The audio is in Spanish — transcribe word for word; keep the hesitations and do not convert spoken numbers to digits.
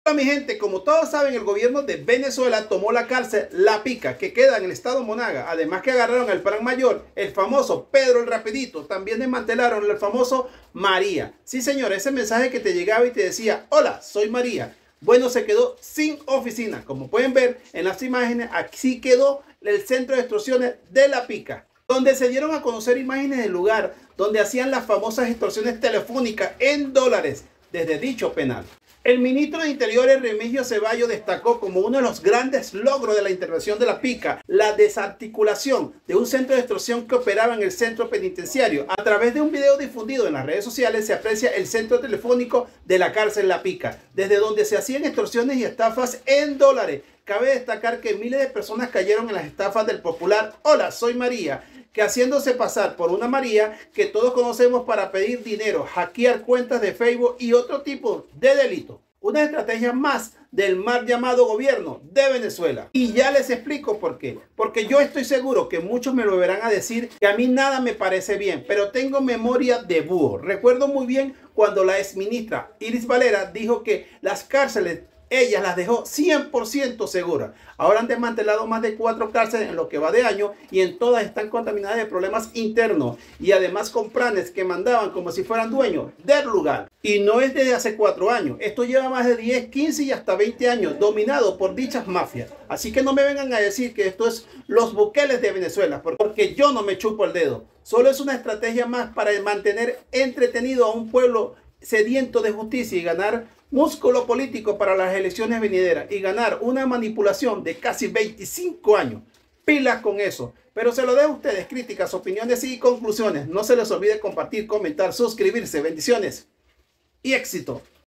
Hola mi gente, como todos saben, el gobierno de Venezuela tomó la cárcel La Pica, que queda en el estado Monaga. Además que agarraron al plan mayor, el famoso Pedro el Rapidito. También desmantelaron el famoso María. Sí señor, ese mensaje que te llegaba y te decía, hola, soy María. Bueno, se quedó sin oficina. Como pueden ver en las imágenes, aquí quedó el centro de extorsiones de La Pica, donde se dieron a conocer imágenes del lugar donde hacían las famosas extorsiones telefónicas en dólares desde dicho penal. El ministro de Interiores, Remigio Ceballos, destacó como uno de los grandes logros de la intervención de La Pica la desarticulación de un centro de extorsión que operaba en el centro penitenciario. A través de un video difundido en las redes sociales se aprecia el centro telefónico de la cárcel La Pica, desde donde se hacían extorsiones y estafas en dólares. Cabe destacar que miles de personas cayeron en las estafas del popular "Hola, soy María", que haciéndose pasar por una María que todos conocemos para pedir dinero, hackear cuentas de Facebook y otro tipo de delito. Una estrategia más del mal llamado gobierno de Venezuela. Y ya les explico por qué. Porque yo estoy seguro que muchos me lo verán a decir que a mí nada me parece bien, pero tengo memoria de búho. Recuerdo muy bien cuando la exministra Iris Valera dijo que las cárceles ella las dejó cien por ciento seguras. Ahora han desmantelado más de cuatro cárceles en lo que va de año y en todas están contaminadas de problemas internos y además con planes que mandaban como si fueran dueños del lugar. Y no es desde hace cuatro años. Esto lleva más de diez, quince y hasta veinte años dominado por dichas mafias. Así que no me vengan a decir que esto es los Bukeles de Venezuela, porque yo no me chupo el dedo. Solo es una estrategia más para mantener entretenido a un pueblo sediento de justicia y ganar músculo político para las elecciones venideras y ganar una manipulación de casi veinticinco años. Pilas con eso. Pero se lo dejo a ustedes, críticas, opiniones y conclusiones. No se les olvide compartir, comentar, suscribirse. Bendiciones y éxito.